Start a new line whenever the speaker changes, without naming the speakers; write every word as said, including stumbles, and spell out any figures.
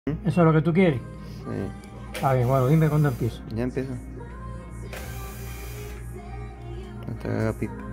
¿Eso es lo que tú quieres?
Sí.
Está bien, bueno, dime cuándo empiezo.
Ya empiezo. Hasta pipa.